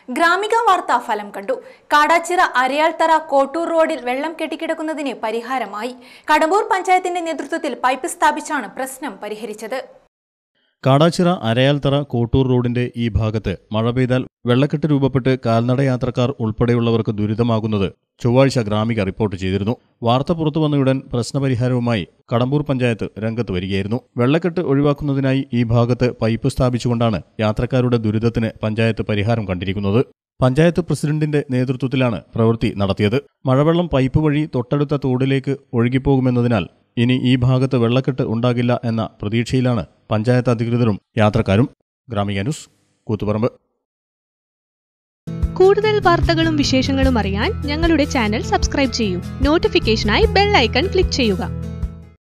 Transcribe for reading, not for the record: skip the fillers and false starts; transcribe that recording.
ഗ്രാമിക വാർത്താ ഫലം കണ്ടു. കാടാച്ചിറ അരയാൽത്തറ കോട്ടൂർ റോഡിൽ വെള്ളം കെട്ടിക്കിടക്കുന്നതിന് പരിഹാരമായി. കടമ്പൂർ പഞ്ചായത്തിന്റെ നേതൃത്വത്തിൽ പൈപ്പ് സ്ഥാപിച്ചാണ് പ്രശ്നം പരിഹരിച്ചത്. കാടാച്ചിറ അരയാൽത്തറ കോട്ടൂർ റോഡിന്റെ ഈ ഭാഗത്ത് മഴ പെയ്താൽ വെള്ളക്കെട്ട് രൂപപ്പെട്ട് കാൽനടയാത്രക്കാർ ഉൾപ്പെടെയുള്ളവർക്ക് ദുരിതമാകുന്നത് ചൊവ്വാഴ്ച ഗ്രാമിക റിപ്പോർട്ട് ചെയ്തിരുന്നു. വാർത്ത പുറത്തുവന്നയുടൻ പ്രശ്നപരിഹാരവുമായി കടമ്പൂർ പഞ്ചായത്ത് രംഗത്ത് വരികയായിരുന്നു. വെള്ളക്കെട്ട് ഒഴിവാക്കുന്നതിനായി ഈ ഭാഗത്ത് പൈപ്പ് സ്ഥാപിച്ചുകൊണ്ടാണ് യാത്രക്കാരുടെ ദുരിതത്തിന് പഞ്ചായത്ത് പരിഹാരം കണ്ടിരിക്കുന്നത്. പഞ്ചായത്ത് പ്രസിഡന്റിന്റെ നേതൃത്വത്തിലാണ് പ്രവൃത്തി നടത്തിയത്. മഴവെള്ളം പൈപ്പ് വഴി തൊട്ടടുത്ത തോടിലേക്ക് ഒഴുകിപ്പോകുമെന്നതിനാൽ ഇനി ഈ ഭാഗത്ത് വെള്ളക്കെട്ട് ഉണ്ടാകില്ല എന്ന പ്രതീക്ഷയിലാണ് പഞ്ചായത്ത് അധികൃതരും യാത്രക്കാരും. ഗ്രാമിക ന്യൂസ്, കൂത്തുപറമ്പ്. കൂടുതൽ വാർത്തകളും വിശേഷങ്ങളും അറിയാൻ ഞങ്ങളുടെ ചാനൽ സബ്സ്ക്രൈബ് ചെയ്യൂ. നോട്ടിഫിക്കേഷനായി ബെൽ ഐക്കൺ ക്ലിക്ക് ചെയ്യുക.